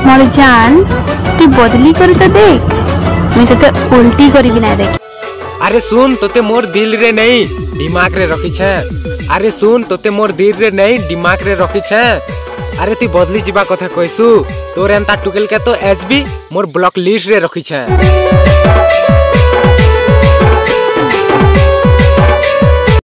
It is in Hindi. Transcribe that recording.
मोर जान तू बदली कर तो देख मैं तते उल्टी करी ना देख। अरे सुन तोते मोर दिल रे नहीं दिमाग रे रखी छे। अरे सुन तोते मोर दिल रे नहीं दिमाग रे रखी छे। अरे तू बदली जीवा कथा कहसु तोर एंता टुकेल के तो एचबी मोर ब्लॉक लिस्ट रे रखी छे।